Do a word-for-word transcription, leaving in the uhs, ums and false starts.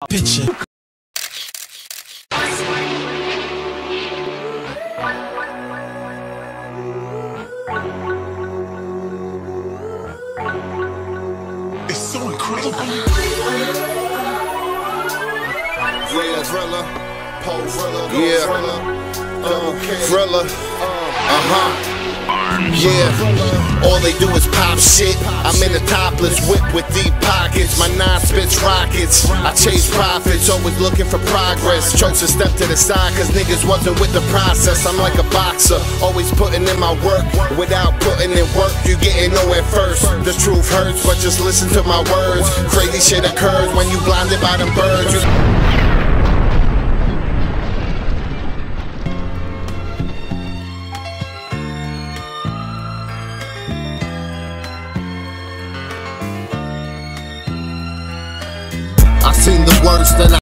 picture. It's so incredible. Yeah, Poerilla, Poerilla, yeah, uh, Poerilla, uh-huh. Yeah, all they do is pop shit. I'm in a topless whip with deep pockets. My nine spits rockets. I chase profits, always looking for progress. Chose to step to the side cause niggas wasn't with the process. I'm like a boxer, always putting in my work. Without putting in work, you getting nowhere first. The truth hurts, but just listen to my words. Crazy shit occurs when you blinded by them birds. You I seen the worst and I